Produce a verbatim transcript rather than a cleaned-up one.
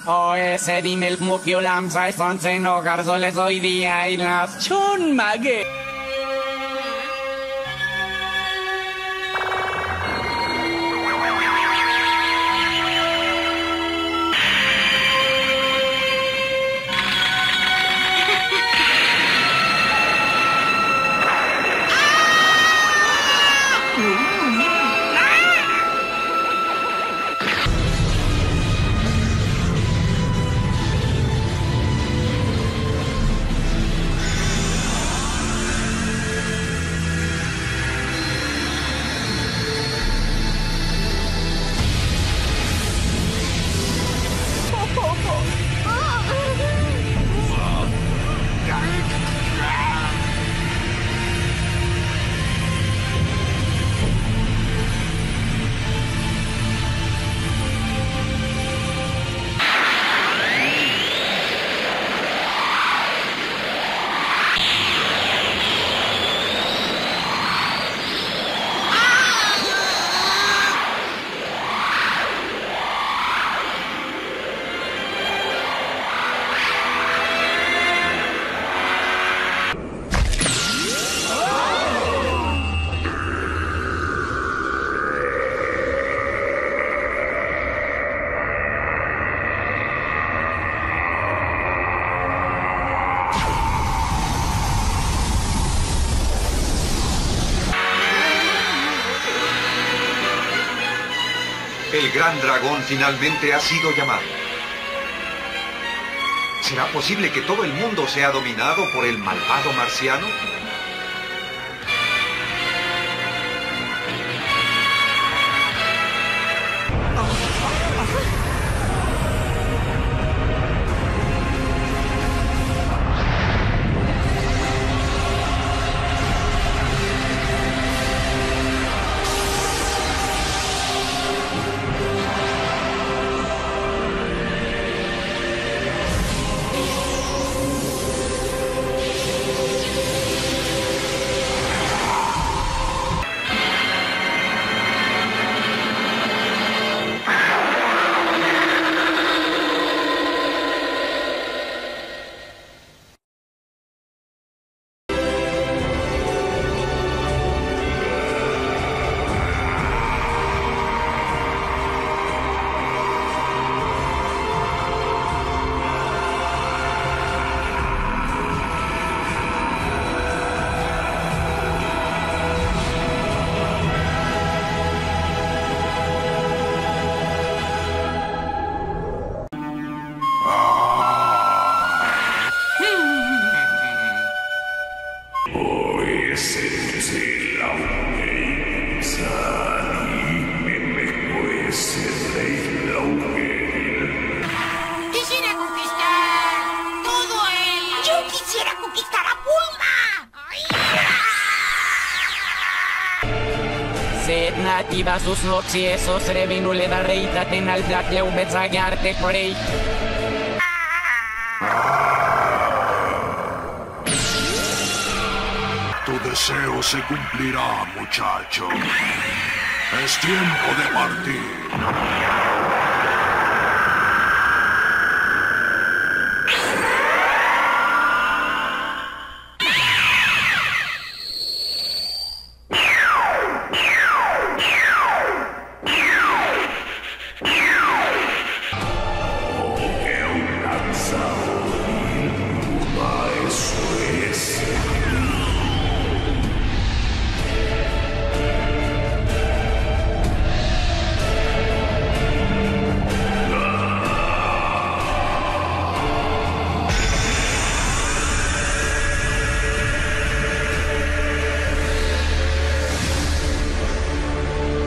O ese din el mukio lamsa y son seno garzoles hoy día y las chun mague. El gran dragón finalmente ha sido llamado. ¿Será posible que todo el mundo sea dominado por el malvado marciano? Quisiera conquistar todo el... Yo quisiera conquistar a Bulma. Sed nativa sus nociesos revinule da reita tenal black ubezagarte corei. Tu deseo se cumplirá, muchacho. Es tiempo de partir.